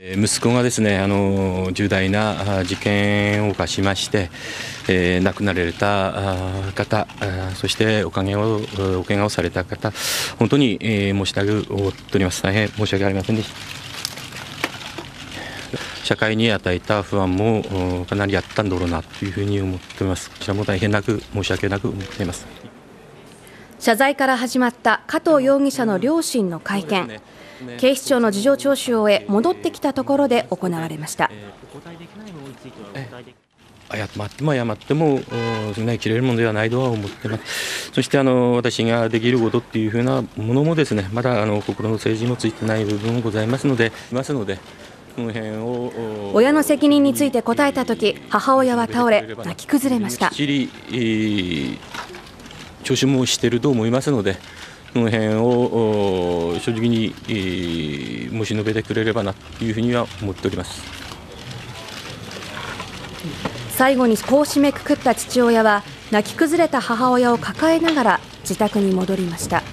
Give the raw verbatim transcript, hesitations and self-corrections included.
息子がですね、あの重大な事件を犯しまして、えー、亡くなられた方、そしておかげをお怪我をされた方、本当に、えー、申し訳を負っております。大変申し訳ありませんでした。社会に与えた不安もかなりあったんだろうなというふうに思っております。こちらも大変なく申し訳なく思っています。 謝罪から始まった加藤容疑者の両親の会見。警視庁の事情聴取を終え、戻ってきたところで行われました。 謝っても謝っても切れるものではないとは思っています。そしてあの私ができることっていうふうなものもですね、まだあの心の整理もついてない部分もございますので、ますのでこの辺を親の責任について答えたとき、母親は倒れ泣き崩れました。 きっちり、えー、聴取もしていると思いますので、この辺を正直に、えー、申し述べてくれればなというふうには思っております。 最後にこう締めくくった父親は、泣き崩れた母親を抱えながら自宅に戻りました。